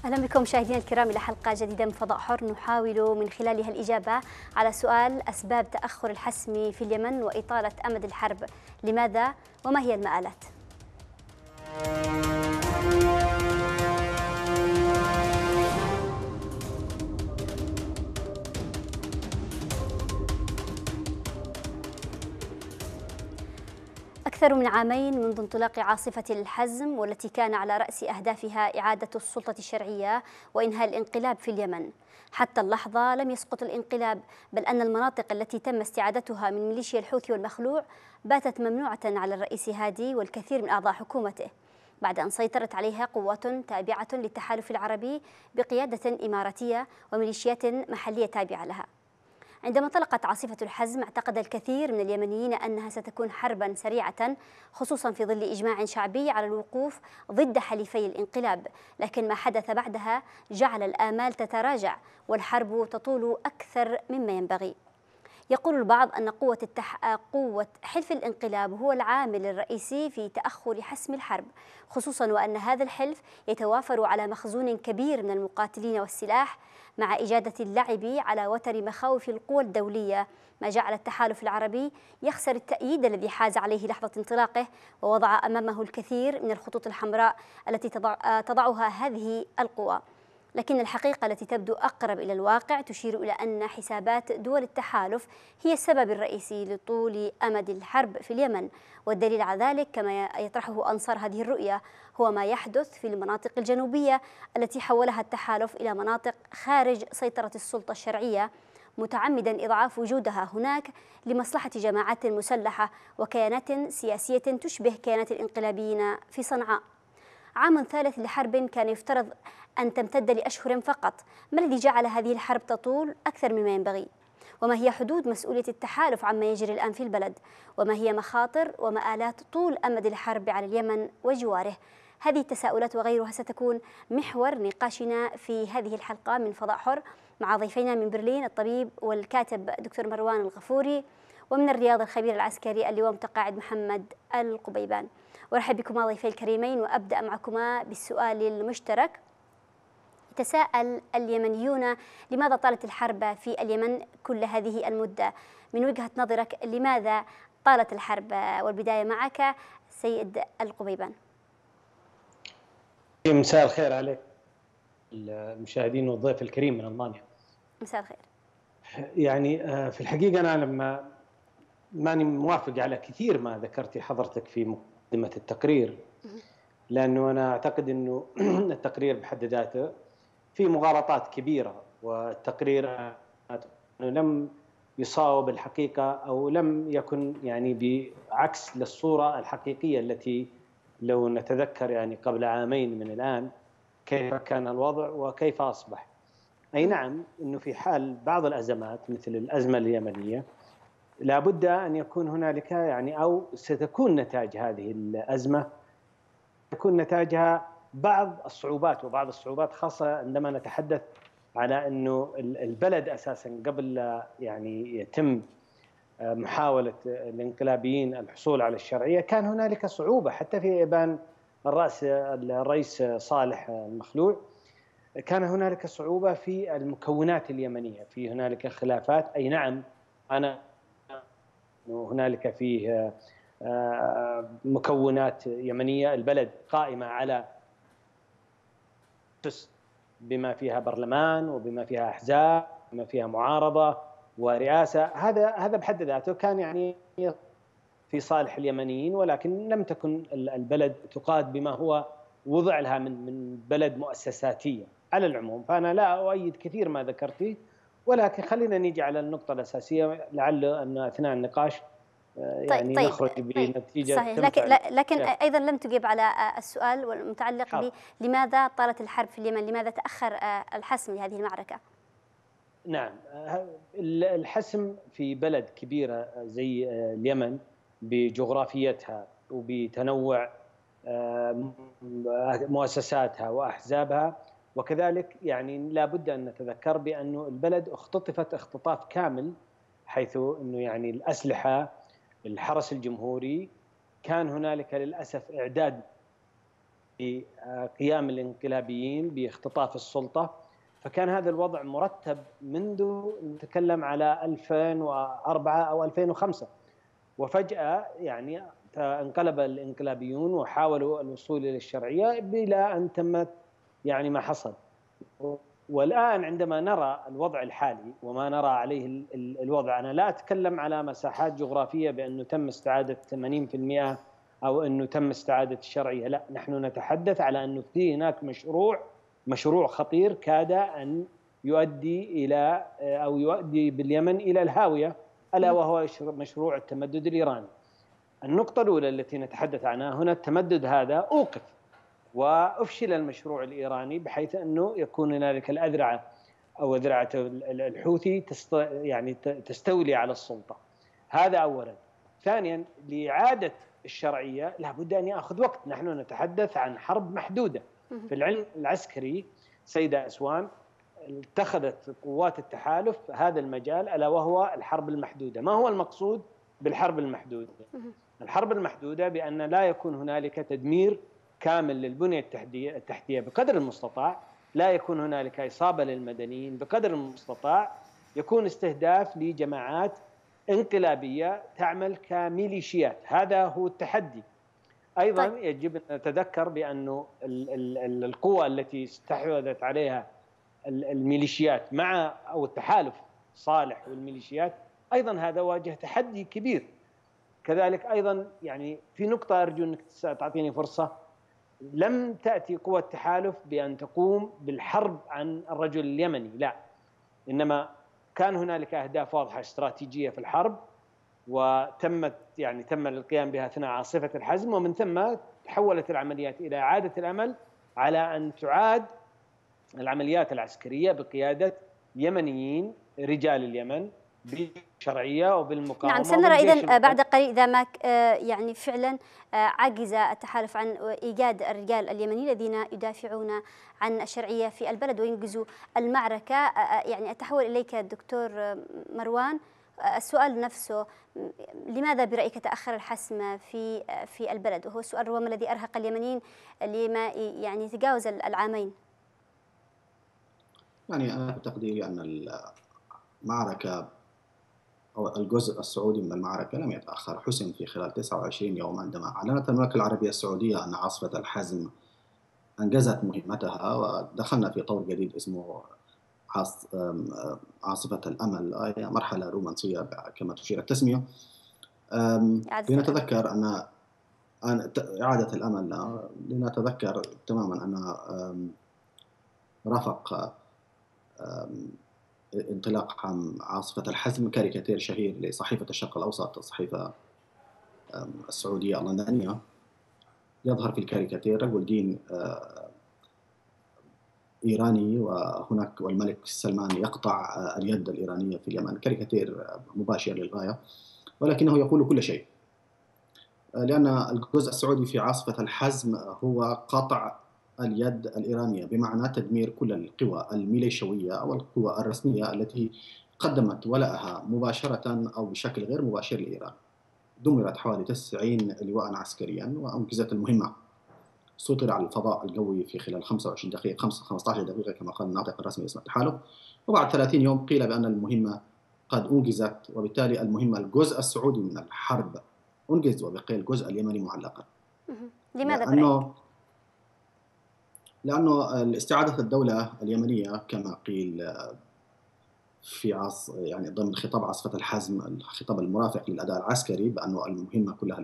أهلا بكم مشاهدينا الكرام إلى حلقة جديدة من فضاء حر نحاول من خلالها الإجابة على سؤال أسباب تأخر الحسم في اليمن وإطالة أمد الحرب، لماذا وما هي المآلات؟ أكثر من عامين منذ انطلاق عاصفة الحزم والتي كان على رأس أهدافها إعادة السلطة الشرعية وإنهاء الانقلاب في اليمن. حتى اللحظة لم يسقط الانقلاب، بل أن المناطق التي تم استعادتها من ميليشيا الحوثي والمخلوع باتت ممنوعة على الرئيس هادي والكثير من أعضاء حكومته، بعد أن سيطرت عليها قوات تابعة للتحالف العربي بقيادة إماراتية وميليشيات محلية تابعة لها. عندما انطلقت عاصفة الحزم اعتقد الكثير من اليمنيين أنها ستكون حربا سريعة، خصوصا في ظل إجماع شعبي على الوقوف ضد حليفي الانقلاب، لكن ما حدث بعدها جعل الآمال تتراجع والحرب تطول أكثر مما ينبغي. يقول البعض أن قوة حلف الانقلاب هو العامل الرئيسي في تأخر حسم الحرب، خصوصا وأن هذا الحلف يتوافر على مخزون كبير من المقاتلين والسلاح، مع إجادة اللعب على وتر مخاوف القوى الدولية، ما جعل التحالف العربي يخسر التأييد الذي حاز عليه لحظة انطلاقه، ووضع أمامه الكثير من الخطوط الحمراء التي تضعها هذه القوى. لكن الحقيقة التي تبدو أقرب إلى الواقع تشير إلى أن حسابات دول التحالف هي السبب الرئيسي لطول أمد الحرب في اليمن، والدليل على ذلك كما يطرحه أنصار هذه الرؤية هو ما يحدث في المناطق الجنوبية التي حولها التحالف إلى مناطق خارج سيطرة السلطة الشرعية، متعمدا إضعاف وجودها هناك لمصلحة جماعات مسلحة وكيانات سياسية تشبه كيانات الانقلابيين في صنعاء. عام ثالث لحرب كان يفترض أن تمتد لأشهر فقط، ما الذي جعل هذه الحرب تطول أكثر مما ينبغي؟ وما هي حدود مسؤولية التحالف عما يجري الآن في البلد؟ وما هي مخاطر ومآلات طول أمد الحرب على اليمن وجواره؟ هذه التساؤلات وغيرها ستكون محور نقاشنا في هذه الحلقة من فضاء حر مع ضيفينا من برلين الطبيب والكاتب دكتور مروان الغفوري، ومن الرياض الخبير العسكري اللواء متقاعد محمد القبيبان. وارحب بكما ضيفي الكريمين، وأبدأ معكما بالسؤال المشترك. يتساءل اليمنيون لماذا طالت الحرب في اليمن كل هذه المدة؟ من وجهة نظرك لماذا طالت الحرب؟ والبداية معك سيد القبيبان. مساء الخير عليك المشاهدين والضيف الكريم من ألمانيا. مساء الخير. يعني في الحقيقة أنا لما ماني موافق على كثير ما ذكرتي حضرتك في مقدمة التقرير، لأنه أنا أعتقد أنه التقرير بحد ذاته في مغالطات كبيرة، والتقرير لم يصاوب الحقيقة أو لم يكن يعني بعكس للصورة الحقيقية التي لو نتذكر يعني قبل عامين من الآن كيف كان الوضع وكيف أصبح. أي نعم أنه في حال بعض الأزمات مثل الأزمة اليمنية لابد أن يكون هنالك يعني أو ستكون نتاج هذه الأزمة يكون نتاجها بعض الصعوبات، وبعض الصعوبات خاصة عندما نتحدث على أنه البلد أساسا قبل لا يعني يتم محاولة الانقلابيين الحصول على الشرعية كان هنالك صعوبة حتى في إبان الرئيس صالح المخلوع، كان هنالك صعوبة في المكونات اليمنية، في هنالك خلافات. أي نعم أنا هنالك فيه مكونات يمنية، البلد قائمة على بما فيها برلمان وبما فيها أحزاب بما فيها معارضة ورئاسة، هذا بحد ذاته كان يعني في صالح اليمنيين، ولكن لم تكن البلد تقاد بما هو وضع لها من بلد مؤسساتية على العموم. فأنا لا أؤيد كثير ما ذكرتيه، ولكن خلينا نيجي على النقطة الأساسية لعل أن أثناء النقاش يعني طيب نخرج بنتيجة صحيح، لكن أيضا لم تجيب على السؤال المتعلق بلماذا طالت الحرب في اليمن، لماذا تأخر الحسم لهذه المعركة؟ نعم، الحسم في بلد كبيرة زي اليمن بجغرافيتها وبتنوع مؤسساتها وأحزابها، وكذلك يعني لا بد أن نتذكر بأنه البلد اختطفت اختطاف كامل، حيث أنه يعني الأسلحة، الحرس الجمهوري، كان هنالك للأسف إعداد بقيام الانقلابيين باختطاف السلطة، فكان هذا الوضع مرتب منذ نتكلم على 2004 أو 2005، وفجأة يعني انقلب الانقلابيون وحاولوا الوصول إلى الشرعية بلا أن تمت يعني ما حصل. والآن عندما نرى الوضع الحالي وما نرى عليه الوضع، أنا لا أتكلم على مساحات جغرافية بأنه تم استعادة 80% أو أنه تم استعادة الشرعية، لا، نحن نتحدث على أنه في هناك مشروع خطير كاد أن يؤدي إلى أو يؤدي باليمن إلى الهاوية، ألا وهو مشروع التمدد الإيراني. النقطة الأولى التي نتحدث عنها هنا، التمدد هذا أوقف وأفشل المشروع الإيراني بحيث أنه يكون هنالك الأذرعة أو أذرعة الحوثي يعني تستولي على السلطة. هذا أولا. ثانيا، لإعادة الشرعية لابد أن يأخذ وقت. نحن نتحدث عن حرب محدودة. في العلم العسكري سيدة أسوان اتخذت قوات التحالف هذا المجال، ألا وهو الحرب المحدودة. ما هو المقصود بالحرب المحدودة؟ الحرب المحدودة بأن لا يكون هنالك تدمير كامل للبنية التحتية بقدر المستطاع، لا يكون هنالك إصابة للمدنيين بقدر المستطاع، يكون استهداف لجماعات انقلابية تعمل كميليشيات. هذا هو التحدي. أيضا يجب أن نتذكر بأن القوى التي استحوذت عليها الميليشيات مع أو التحالف صالح والميليشيات، أيضا هذا واجه تحدي كبير. كذلك أيضا يعني في نقطة أرجو أنك تعطيني فرصة، لم تأتي قوى التحالف بأن تقوم بالحرب عن الرجل اليمني، لا، إنما كان هنالك أهداف واضحة استراتيجية في الحرب، وتم القيام بها أثناء عاصفة الحزم، ومن ثم تحولت العمليات إلى إعادة الأمل على أن تعاد العمليات العسكرية بقيادة يمنيين رجال اليمن بشرعية وبالمقاومة. نعم، سنرى إذن بعد قليل إذا ما يعني فعلا عجز التحالف عن إيجاد الرجال اليمنيين الذين يدافعون عن الشرعية في البلد وينجزوا المعركة. يعني أتحول إليك دكتور مروان، السؤال نفسه، لماذا برأيك تأخر الحسم في البلد؟ وهو السؤال ربما الذي أرهق اليمنيين لما يعني تجاوز العامين. يعني أنا بتقديري أن المعركة أو الجزء السعودي من المعركة لم يتأخر، حسم في خلال 29 يوم عندما أعلنت المملكة العربية السعودية أن عاصفة الحزم أنجزت مهمتها، ودخلنا في طور جديد اسمه عاصفة الأمل، هي مرحلة رومانسية كما تشير التسمية. لنتذكر أن إعادة الأمل، لنتذكر تماما أن رافق انطلاق عاصفة الحزم كاريكاتير شهير لصحيفة الشرق الأوسط، الصحيفة السعودية اللندنية. يظهر في الكاريكاتير رجل دين إيراني، وهناك والملك سلمان يقطع اليد الإيرانية في اليمن. كاريكاتير مباشر للغاية، ولكنه يقول كل شيء، لأن الجزء السعودي في عاصفة الحزم هو قطع اليد الإيرانية، بمعنى تدمير كل القوى الميليشيوية أو القوى الرسمية التي قدمت ولاءها مباشرة أو بشكل غير مباشر لإيران. دمرت حوالي 90 لواء عسكريا وأنجزت المهمة. سيطر على الفضاء الجوي في خلال 25 دقيقة 15 دقيقة كما قال الناطق الرسمي باسم التحالف، وبعد 30 يوم قيل بأن المهمة قد أنجزت، وبالتالي المهمة الجزء السعودي من الحرب أنجز، وبقي الجزء اليمني معلقا. لماذا؟ لأنه استعادة الدولة اليمنية كما قيل في يعني ضمن خطاب عاصفة الحزم، الخطاب المرافق للأداء العسكري، بأنه المهمة كلها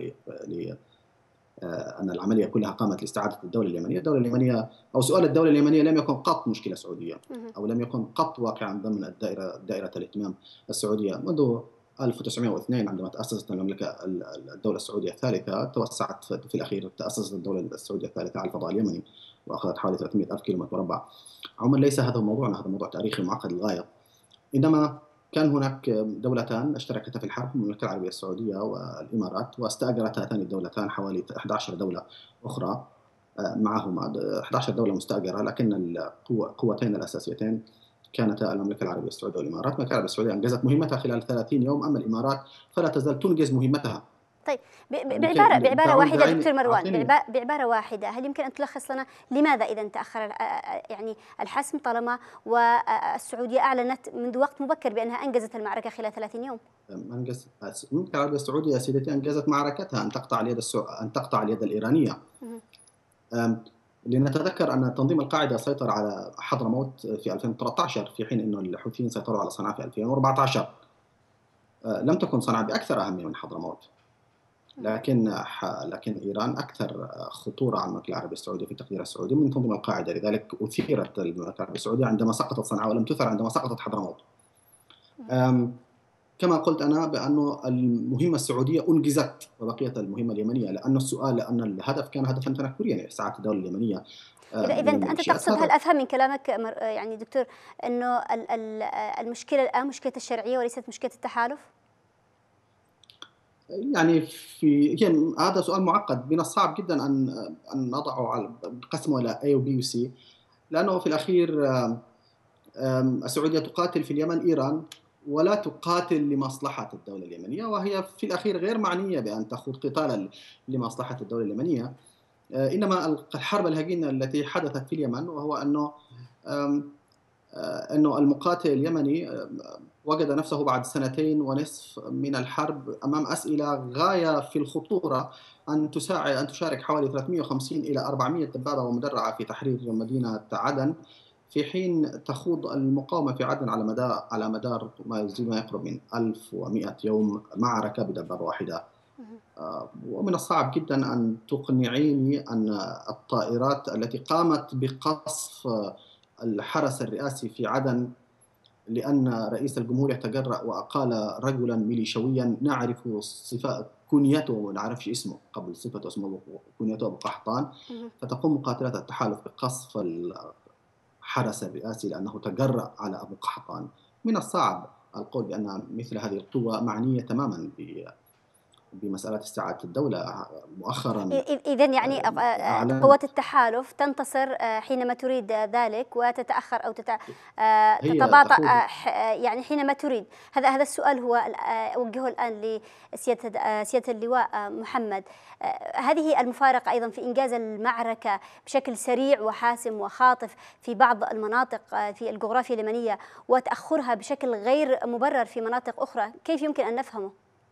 أن العملية كلها قامت لاستعادة الدولة اليمنية. الدولة اليمنية أو سؤال الدولة اليمنية لم يكن قط مشكلة سعودية، أو لم يكن قط واقعا ضمن دائرة الاهتمام السعودية. منذ 1902 عندما تأسست الدولة السعودية الثالثة، توسعت في الأخير، تأسست الدولة السعودية الثالثة على الفضاء اليمني وأخذت حوالي 300 ألف كيلومتر مربع. عموما ليس هذا موضوعنا، هذا موضوع تاريخي معقد للغاية. إنما كان هناك دولتان اشتركتا في الحرب، المملكة العربية السعودية والإمارات، واستأجرت هاتان الدولتان حوالي 11 دولة أخرى معهما، 11 دولة مستأجرة، لكن القوتين الأساسيتين كانتا المملكة العربية السعودية والإمارات. المملكة العربية السعودية أنجزت مهمتها خلال 30 يوم، أما الإمارات فلا تزال تنجز مهمتها طيب، ممكن بعبارة واحدة دعيني دكتور مروان، أعطيني. بعبارة واحدة، هل يمكن أن تلخص لنا لماذا إذا تأخر يعني الحسم، طالما والسعودية أعلنت منذ وقت مبكر بأنها أنجزت المعركة خلال 30 يوم؟ أنجز المملكة العربية السعودية يا سيدتي أنجزت معركتها أن تقطع اليد أن تقطع اليد الإيرانية. لنتذكر أن تنظيم القاعدة سيطر على حضرموت في 2013، في حين أن الحوثيين سيطروا على صنعاء في 2014. لم تكن صنعاء بأكثر أهمية من حضرموت، لكن إيران أكثر خطورة على المملكة العربية السعودية في تقدير السعودي من تنظيم القاعدة. لذلك أثيرت المملكة العربية السعودية عندما سقطت صنعاء، ولم تثر عندما سقطت حضرموت. كما قلت أنا بأن المهمة السعودية أنجزت وبقيت المهمة اليمنية، لأن الهدف كان هدفا تنكريا، إسعاد الدولة اليمنية. إذا أنت تقصد، هل أفهم من كلامك يعني دكتور أنه المشكلة الآن مشكلة الشرعية وليست مشكلة التحالف؟ يعني هذا سؤال معقد، من الصعب جدا أن نضعه قسمه إلى A و B و C، لأنه في الأخير السعودية تقاتل في اليمن إيران، ولا تقاتل لمصلحة الدولة اليمنية، وهي في الأخير غير معنية بأن تخوض قتالا لمصلحة الدولة اليمنية. إنما الحرب الهجينة التي حدثت في اليمن، وهو أنه المقاتل اليمني وجد نفسه بعد 2.5 من الحرب أمام أسئلة غاية في الخطورة، أن تشارك حوالي 350 إلى 400 دبابة ومدرعة في تحرير مدينة عدن، في حين تخوض المقاومة في عدن على مدار ما يقرب من 1100 يوم معركة بدبابة واحدة. ومن الصعب جدا أن تقنعيني أن الطائرات التي قامت بقصف الحرس الرئاسي في عدن، لأن رئيس الجمهورية تجرأ وأقال رجلا ميليشويا نعرف كنيته وما نعرفش اسمه، قبل صفته اسمه كنيته أبو قحطان، فتقوم مقاتلات التحالف بقصف الحرس الرئاسي لأنه تجرأ على أبو قحطان. من الصعب القول بأن مثل هذه القوة معنية تماما بمسألة استعادة الدولة مؤخرا. إذن يعني قوات التحالف تنتصر حينما تريد ذلك، وتتأخر أو تتباطأ يعني حينما تريد. هذا السؤال هو أوجهه الآن لسيادة اللواء محمد. هذه المفارقة أيضا في إنجاز المعركة بشكل سريع وحاسم وخاطف في بعض المناطق في الجغرافيا اليمنية، وتأخرها بشكل غير مبرر في مناطق أخرى، كيف يمكن أن نفهمه؟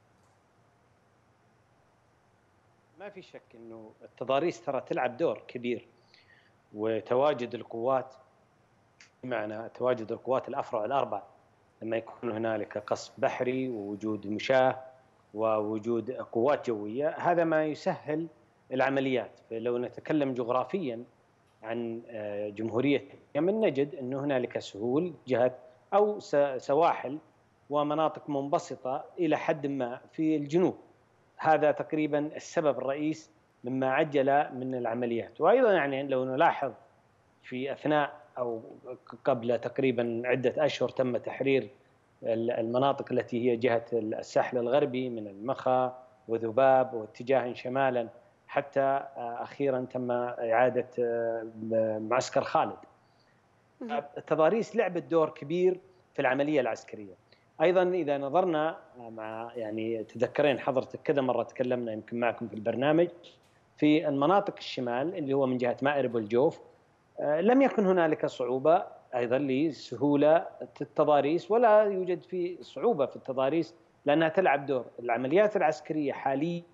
ما في شك أنه التضاريس ترى تلعب دور كبير، وتواجد القوات، بمعنى تواجد القوات الأفرع الأربع، لما يكون هنالك قصف بحري ووجود مشاة ووجود قوات جوية، هذا ما يسهل العمليات. فلو نتكلم جغرافيا عن جمهورية اليمن نجد أنه هنالك سهول جهة أو سواحل ومناطق منبسطة إلى حد ما في الجنوب. هذا تقريبا السبب الرئيس مما عجل من العمليات. وأيضا يعني لو نلاحظ في أثناء أو قبل تقريبا عدة أشهر تم تحرير المناطق التي هي جهة الساحل الغربي من المخا وذباب واتجاه شمالا، حتى أخيرا تم إعادة معسكر خالد. التضاريس لعبت دور كبير في العملية العسكرية. أيضا إذا نظرنا مع يعني تذكرين حضرتك كذا مرة تكلمنا يمكن معكم في البرنامج في المناطق الشمال اللي هو من جهة مأرب والجوف، لم يكن هنالك صعوبة أيضا لسهولة التضاريس، ولا يوجد في صعوبة في التضاريس لأنها تلعب دور. العمليات العسكرية حاليا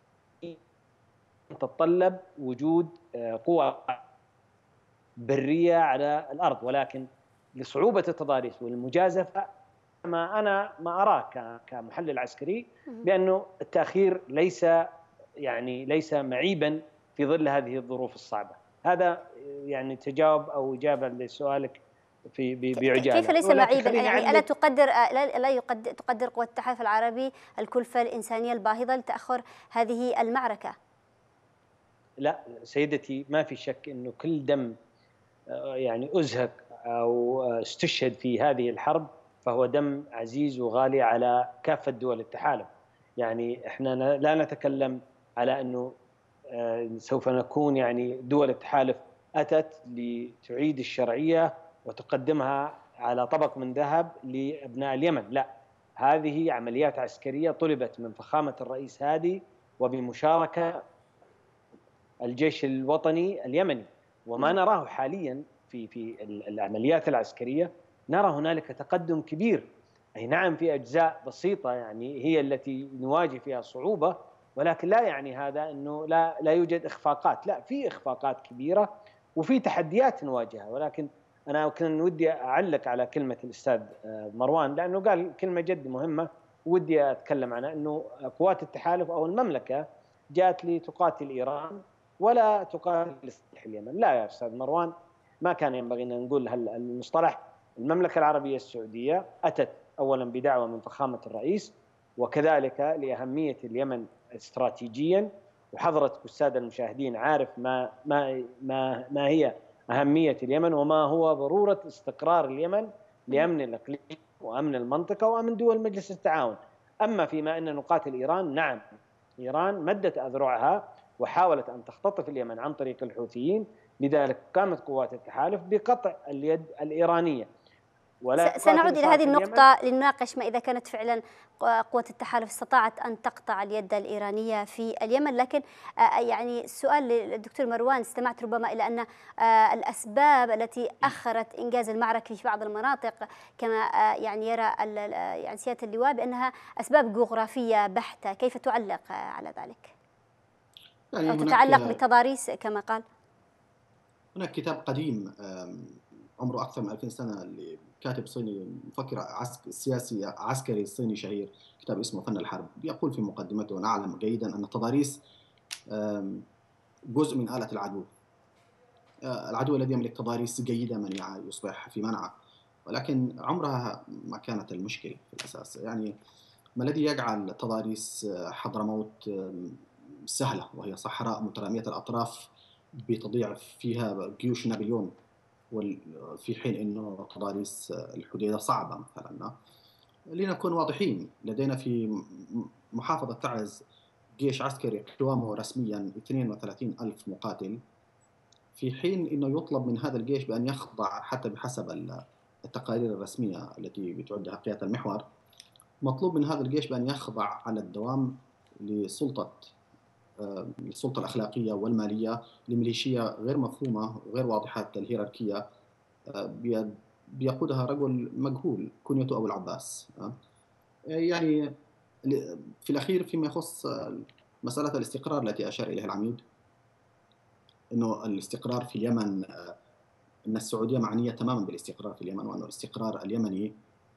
تتطلب وجود قوى برية على الأرض، ولكن لصعوبة التضاريس والمجازفة أنا ما أراه كمحلل عسكري بأنه التأخير ليس معيبا في ظل هذه الظروف الصعبة. هذا يعني تجاوب أو إجابة لسؤالك بعجالة. كيف ليس معيبا؟ يعني ألا تقدر قوى التحالف العربي الكلفة الإنسانية الباهظة لتأخر هذه المعركة؟ لا سيدتي، ما في شك أنه كل دم يعني أزهق أو استشهد في هذه الحرب فهو دم عزيز وغالي على كافة دول التحالف. يعني احنا لا نتكلم على أنه سوف نكون يعني دول التحالف أتت لتعيد الشرعية وتقدمها على طبق من ذهب لأبناء اليمن، لا، هذه عمليات عسكرية طلبت من فخامة الرئيس هادي وبمشاركة الجيش الوطني اليمني. وما نراه حاليا في العمليات العسكرية، نرى هنالك تقدم كبير. أي نعم في أجزاء بسيطة يعني هي التي نواجه فيها صعوبة، ولكن لا يعني هذا أنه لا يوجد إخفاقات، لا، في إخفاقات كبيرة وفي تحديات نواجهها. ولكن أنا كان ودي أعلق على كلمة الأستاذ مروان، لأنه قال كلمة جد مهمة ودي أتكلم عنها، أنه قوات التحالف أو المملكة جاءت لتقاتل إيران ولا تقاتل لصالح اليمن. لا يا أستاذ مروان، ما كان ينبغي أن نقول المصطلح. المملكة العربية السعودية أتت أولا بدعوة من فخامة الرئيس، وكذلك لأهمية اليمن استراتيجيا. وحضرتك السادة المشاهدين عارف ما هي أهمية اليمن وما هو ضرورة استقرار اليمن لأمن الإقليم وأمن المنطقة وأمن دول مجلس التعاون. أما فيما أن نقاتل إيران، نعم إيران مدت أذرعها وحاولت أن تختطف اليمن عن طريق الحوثيين، لذلك قامت قوات التحالف بقطع اليد الإيرانية. سنعود إلى هذه النقطة لنناقش ما إذا كانت فعلا قوات التحالف استطاعت أن تقطع اليد الإيرانية في اليمن. لكن يعني السؤال للدكتور مروان، استمعت ربما إلى أن الأسباب التي أخرت إنجاز المعركة في بعض المناطق كما يعني يرى يعني سيادة اللواء بأنها أسباب جغرافية بحتة، كيف تعلق على ذلك؟ يعني أو تتعلق بتضاريس كما قال؟ هناك كتاب قديم عمره أكثر من 2000 سنة لكاتب صيني مفكر سياسي عسكري صيني شهير، كتاب اسمه فن الحرب. يقول في مقدمته: نعلم جيدا أن التضاريس جزء من آلة العدو. العدو الذي يملك تضاريس جيدة منيعة يصبح في منعه، ولكن عمرها ما كانت المشكلة في الأساس. يعني ما الذي يجعل تضاريس حضرموت سهلة وهي صحراء مترامية الأطراف بتضيع فيها جيوش نابليون، في حين أنه تضاريس الحديدة صعبة مثلا؟ لنكون واضحين، لدينا في محافظة تعز جيش عسكري قوامه رسميا 32,000 مقاتل، في حين أنه يطلب من هذا الجيش بأن يخضع حتى بحسب التقارير الرسمية التي بتعدها قيادة المحور، مطلوب من هذا الجيش بأن يخضع على الدوام لسلطة الأخلاقية والمالية لميليشيا غير مفهومة وغير واضحة الهيراركية بيقودها رجل مجهول كنيته أبو العباس. يعني في الأخير فيما يخص مسألة الاستقرار التي أشار إليها العميد، إنه الاستقرار في اليمن، إن السعودية معنية تماما بالاستقرار في اليمن، وأن الاستقرار اليمني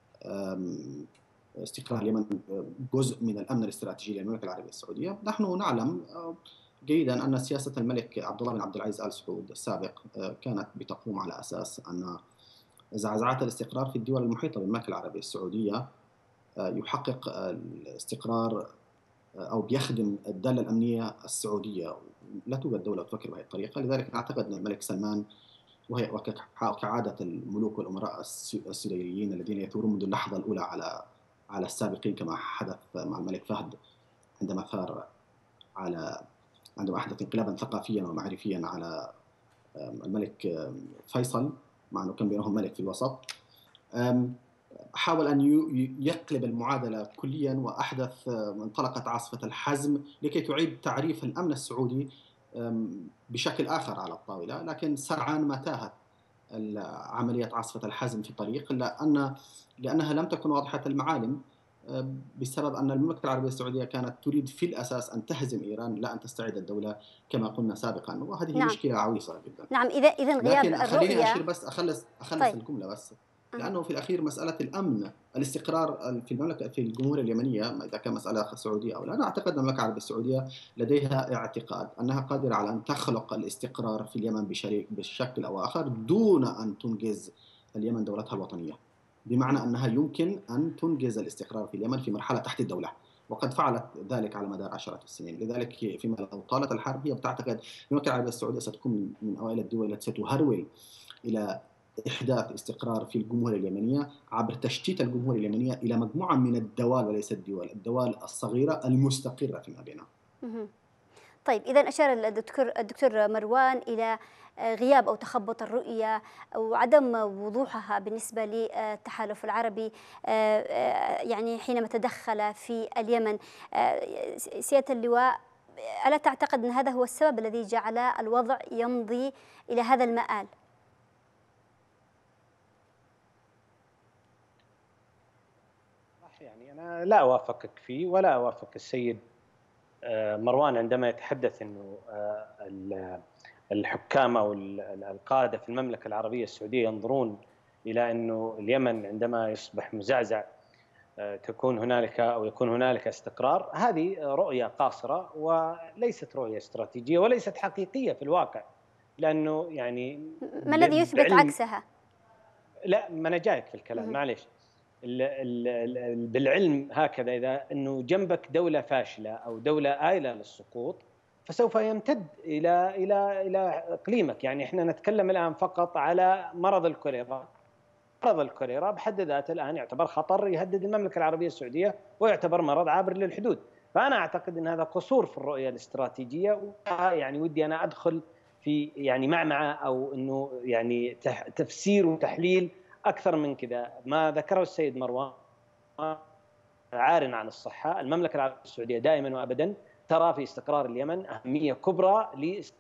استقرار اليمن جزء من الأمن الاستراتيجي للمملكة العربية السعودية. نحن نعلم جيدا أن سياسة الملك عبد الله بن عبد العزيز آل سعود السابق كانت بتقوم على أساس أن زعزعات الاستقرار في الدول المحيطة بالمملكة العربية السعودية يحقق الاستقرار أو بيخدم الدالة الأمنية السعودية. لا توجد دولة تفكر بهذه الطريقة. لذلك نعتقد أن الملك سلمان، وكعادة الملوك والأمراء السوريين الذين يثورون منذ اللحظة الأولى على السابقين، كما حدث مع الملك فهد عندما أحدث انقلابا ثقافيا ومعرفيا على الملك فيصل، مع أنه كان بينهم ملك في الوسط، حاول أن يقلب المعادلة كليا وأحدث انطلقت عاصفة الحزم لكي تعيد تعريف الأمن السعودي بشكل آخر على الطاولة. لكن سرعان ما تاهت عملية عاصفة الحزم في طريق، لأنها لم تكن واضحة المعالم، بسبب أن المملكة العربية السعودية كانت تريد في الأساس أن تهزم إيران لا أن تستعيد الدولة كما قلنا سابقا، وهذه نعم. مشكلة عويصة جدا. نعم، إذا غياب لكن خليني الرؤية. أشير بس أخلص طيب. الجملة بس، لأنه في الأخير مسألة الأمن الاستقرار في المملكة في الجمهورية اليمنية، إذا كان مسألة سعودية أو لا، أنا أعتقد أن المملكة العربية السعودية لديها اعتقاد أنها قادرة على أن تخلق الاستقرار في اليمن بشكل أو آخر دون أن تنجز اليمن دولتها الوطنية، بمعنى أنها يمكن أن تنجز الاستقرار في اليمن في مرحلة تحت الدولة، وقد فعلت ذلك على مدار عشرات السنين. لذلك فيما لو طالت الحرب هي بتعتقد المملكة العربية السعودية ستكون من أوائل الدول التي ستهرول إلى إحداث استقرار في الجمهورية اليمنية عبر تشتيت الجمهورية اليمنية إلى مجموعة من الدول وليس الدول الصغيرة المستقرة فيما بينها. طيب، إذا أشار الدكتور مروان إلى غياب أو تخبط الرؤية وعدم وضوحها بالنسبة للتحالف العربي يعني حينما تدخل في اليمن. سيادة اللواء، ألا تعتقد أن هذا هو السبب الذي جعل الوضع يمضي إلى هذا المآل؟ يعني أنا لا أوافقك فيه ولا أوافق السيد مروان عندما يتحدث أنه الحكام أو القادة في المملكة العربية السعودية ينظرون إلى أنه اليمن عندما يصبح مزعزع تكون هنالك أو يكون هنالك استقرار. هذه رؤية قاصرة وليست رؤية استراتيجية وليست حقيقية في الواقع، لأنه يعني ما الذي يثبت عكسها؟ لا، ما أنا جايك في الكلام، معليش. بالعلم هكذا، إذا أنه جنبك دولة فاشلة أو دولة آيلة للسقوط فسوف يمتد إلى إقليمك. يعني إحنا نتكلم الآن فقط على مرض الكوليرا. مرض الكوليرا بحد ذاته الآن يعتبر خطر يهدد المملكة العربية السعودية ويعتبر مرض عابر للحدود. فأنا أعتقد أن هذا قصور في الرؤية الاستراتيجية، يعني ودي أنا أدخل في يعني معمعة أو أنه يعني تفسير وتحليل أكثر من كذا. ما ذكره السيد مروان عار عن الصحة. المملكة العربية السعودية دائما وأبدا ترى في استقرار اليمن أهمية كبرى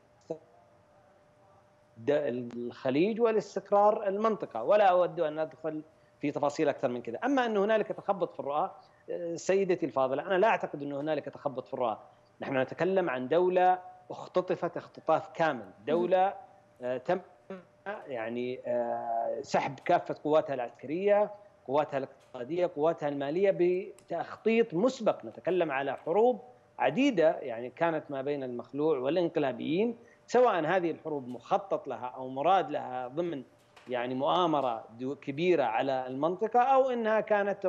الخليج والاستقرار المنطقة، ولا أود أن أدخل في تفاصيل أكثر من كذا. أما أن هنالك تخبط في الرؤى، سيدتي الفاضلة، أنا لا أعتقد أن هنالك تخبط في الرؤى. نحن نتكلم عن دولة اختطفت اختطاف كامل، دولة تم يعني سحب كافة قواتها العسكرية، قواتها الاقتصادية، قواتها المالية بتخطيط مسبق. نتكلم على حروب عديدة يعني كانت ما بين المخلوع والانقلابيين، سواء هذه الحروب مخطط لها أو مراد لها ضمن يعني مؤامرة كبيرة على المنطقة، أو أنها كانت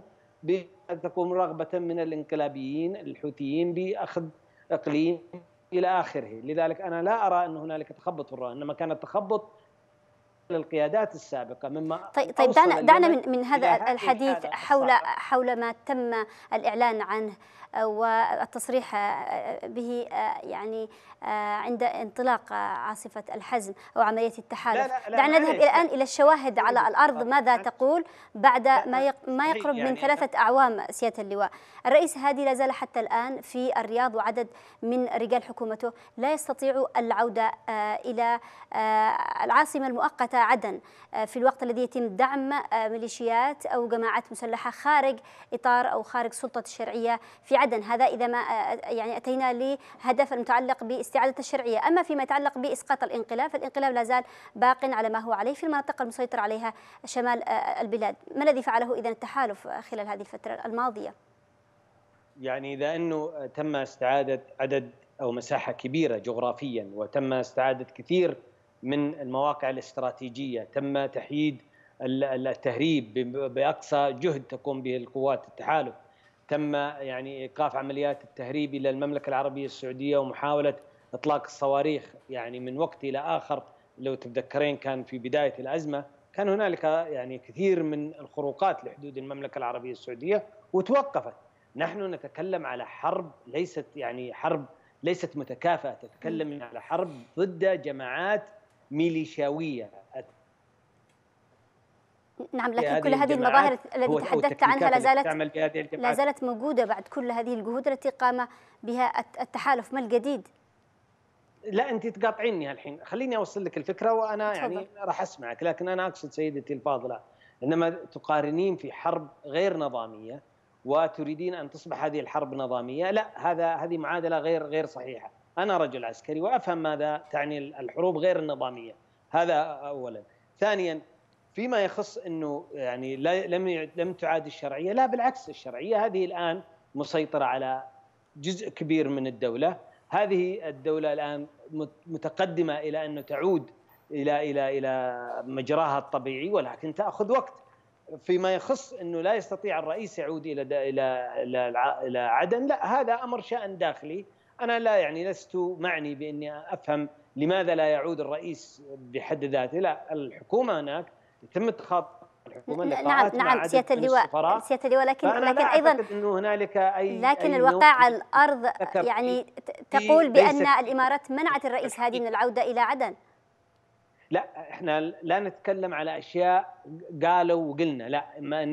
تقوم رغبة من الانقلابيين الحوثيين بأخذ إقليم إلى آخره. لذلك أنا لا أرى أن هنالك تخبط في الرؤى، إنما كان التخبط للقيادات السابقة مما طيب دعنا من هذا الحديث حول ما تم الإعلان عنه والتصريح به يعني عند انطلاق عاصفة الحزم أو عملية التحالف. دعنا نذهب الآن إلى الشواهد على الأرض. ماذا تقول بعد ما يقرب من 3 أعوام سيادة اللواء؟ الرئيس هادي لا زال حتى الآن في الرياض، وعدد من رجال حكومته لا يستطيعوا العودة إلى العاصمة المؤقتة عدن في الوقت الذي يتم دعم ميليشيات أو جماعات مسلحة خارج إطار أو خارج سلطة الشرعية في عدن. هذا إذا ما يعني أتينا لهدف المتعلق باستعادة الشرعية. أما فيما يتعلق بإسقاط الانقلاب، فالانقلاب لا زال باق على ما هو عليه في المناطق المسيطر عليها شمال البلاد. ما الذي فعله إذن التحالف خلال هذه الفترة الماضية؟ يعني إذا أنه تم استعادة عدد أو مساحة كبيرة جغرافيا، وتم استعادة كثير من المواقع الاستراتيجية، تم تحييد التهريب بأقصى جهد تقوم به القوات التحالف، تم يعني إيقاف عمليات التهريب إلى المملكة العربية السعودية ومحاولة إطلاق الصواريخ يعني من وقت إلى آخر. لو تتذكرين كان في بداية الأزمة كان هنالك يعني كثير من الخروقات لحدود المملكة العربية السعودية وتوقفت. نحن نتكلم على حرب ليست متكافئة، تتكلم على حرب ضد جماعات ميليشياوية. نعم، لكن كل هذه المظاهر التي تحدثت عنها لا زالت موجودة بعد كل هذه الجهود التي قام بها التحالف. ما الجديد؟ لا، أنت تقاطعيني الحين، خليني أوصل لك الفكرة وأنا يعني راح أسمعك. لكن أنا أقصد سيدتي الفاضلة، إنما تقارنين في حرب غير نظامية وتريدين أن تصبح هذه الحرب نظامية. لا، هذه معادلة غير صحيحة. أنا رجل عسكري وأفهم ماذا تعني الحروب غير النظامية، هذا أولا. ثانيا، فيما يخص أنه يعني لم تعاد الشرعية، لا بالعكس، الشرعية هذه الآن مسيطرة على جزء كبير من الدولة. هذه الدولة الآن متقدمة إلى أن تعود إلى مجراها الطبيعي، ولكن تأخذ وقت. فيما يخص أنه لا يستطيع الرئيس يعود إلى عدن، لا، هذا أمر شأن داخلي. أنا لست معني بأني أفهم لماذا لا يعود الرئيس بحد ذاته. لا، الحكومة هناك يتم اتخاذ الحكومة لقاءات مع عدد سيادة اللواء، لكن أيضا أنه هنالك لكن الواقع على الأرض يعني تقول بأن الإمارات منعت الرئيس هادي من العودة إلى عدن. لا، احنا لا نتكلم على اشياء قالوا وقلنا، لا، اما انك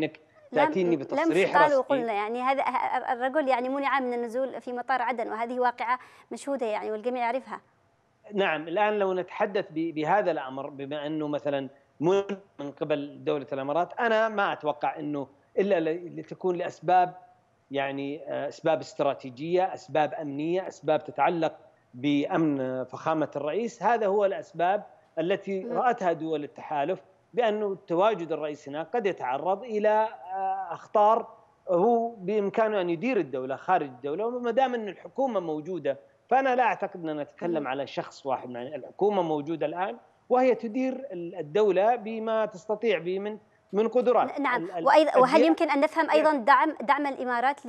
تأتيني بتصريح رسمي. وقلنا يعني هذا الرجل يعني منع من النزول في مطار عدن، وهذه واقعة مشهودة يعني والجميع يعرفها. نعم، الآن لو نتحدث بهذا الأمر، بما أنه مثلا من قبل دولة الإمارات، أنا ما أتوقع أنه إلا لتكون لأسباب يعني أسباب استراتيجية، أسباب أمنية، أسباب تتعلق بأمن فخامة الرئيس. هذا هو الأسباب التي رأتها دول التحالف، بأنه تواجد الرئيس هناك قد يتعرض إلى أخطار هو بإمكانه أن يدير الدولة خارج الدولة. وما دام أن الحكومة موجودة، فأنا لا أعتقد أننا نتكلم على شخص واحد. يعني الحكومة موجودة الآن وهي تدير الدولة بما تستطيع به من قدرات. نعم، وهل يمكن أن نفهم أيضا دعم الإمارات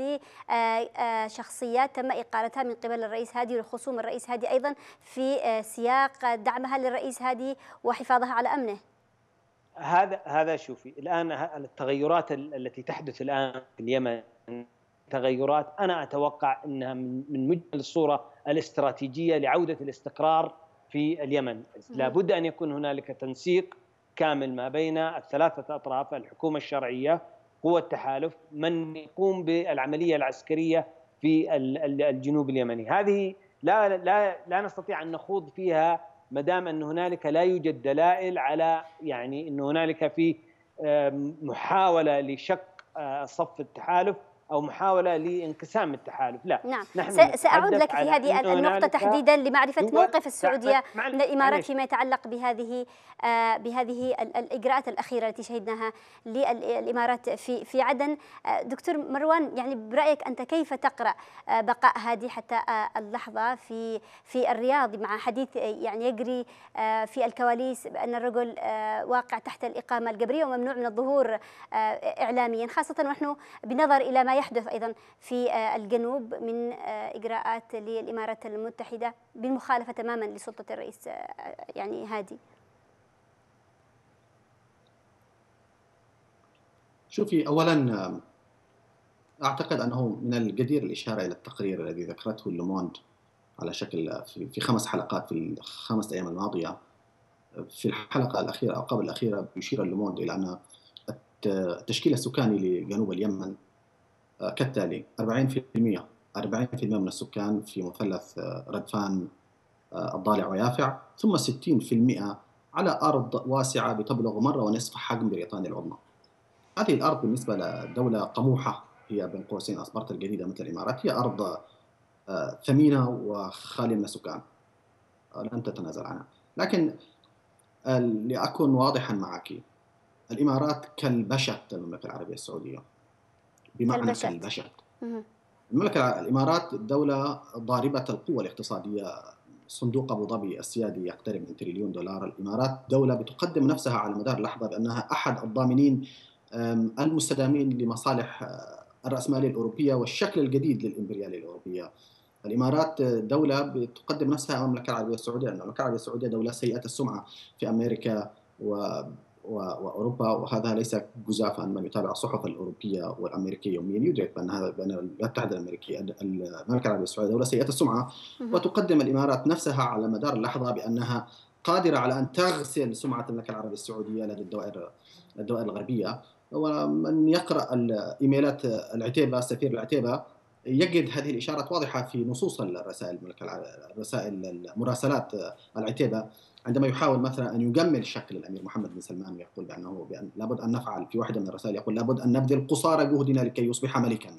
لشخصيات تم إقالتها من قبل الرئيس هادي وخصوم الرئيس هادي أيضا في سياق دعمها للرئيس هادي وحفاظها على أمنه؟ هذا شوفي الآن التغيرات التي تحدث الآن في اليمن تغيرات أنا أتوقع أنها من مجمل الصورة الاستراتيجية لعودة الاستقرار في اليمن. لابد أن يكون هنالك تنسيق كامل ما بين الثلاثة أطراف: الحكومة الشرعية، قوى التحالف، من يقوم بالعملية العسكرية في الجنوب اليمني. هذه لا نستطيع أن نخوض فيها ما دام أن هنالك لا يوجد دلائل على يعني أن هنالك في محاولة لشق صف التحالف أو محاولة لانقسام التحالف. لا، نعم، سأعود لك في هذه النقطة تحديدا لمعرفة موقف السعودية من الإمارات فيما يتعلق بهذه الإجراءات الأخيرة التي شهدناها للإمارات في عدن. دكتور مروان، يعني برأيك أنت كيف تقرأ بقاء هادي حتى اللحظة في الرياض، مع حديث يعني يجري في الكواليس بأن الرجل واقع تحت الإقامة الجبرية وممنوع من الظهور إعلاميا، خاصة ونحن بنظر إلى ما يحدث أيضا في الجنوب من إجراءات للإمارات المتحدة بالمخالفة تماما لسلطة الرئيس يعني هادي؟ شوفي، أولا أعتقد أنه من الجدير الإشارة إلى التقرير الذي ذكرته اللوموند على شكل في 5 حلقات في ال5 أيام الماضية. في الحلقة الأخيرة أو قبل الأخيرة يشير اللوموند إلى أن التشكيل السكاني لجنوب اليمن كالتالي: 40% من السكان في مثلث ردفان، الضالع ويافع، ثم 60% على أرض واسعة بتبلغ مرة ونصف حجم بريطانيا العظمى. هذه الأرض بالنسبة لدولة قموحة، هي بين قوسين أسبرت الجديدة مثل الإمارات، هي أرض ثمينة وخالية من السكان لن تتنازل عنها. لكن لأكون واضحا معك، الإمارات كالبشت المملكة العربية السعودية، بمعنى كالبشت. الإمارات دولة ضاربة القوة الاقتصادية، صندوق أبو ظبي السيادي يقترب من $1 تريليون. الإمارات دولة بتقدم نفسها على مدار اللحظة بأنها أحد الضامنين المستدامين لمصالح الرأسمالية الأوروبية والشكل الجديد للإمبريالية الأوروبية. الإمارات دولة بتقدم نفسها أمام المملكة العربية السعودية، لأن المملكة العربية السعودية دولة سيئة السمعة في أمريكا وأوروبا، وهذا ليس جزافا. من يتابع الصحف الأوروبية والأمريكية يوميا يدرك بأن الولايات المتحدة الأمريكية، المملكة العربية السعودية دولة سيئة السمعة، وتقدم الإمارات نفسها على مدار اللحظة بأنها قادرة على أن تغسل سمعة المملكة العربية السعودية لدى الدوائر الغربية. ومن يقرأ الإيميلات العتيبة، السفير العتيبة، يجد هذه الإشارات واضحة في نصوص المراسلات العتيبة، عندما يحاول مثلا أن يجمل شكل الأمير محمد بن سلمان ويقول بأن لابد أن نفعل. في واحدة من الرسائل يقول: لابد أن نبذل قصارى جهدنا لكي يصبح ملكا.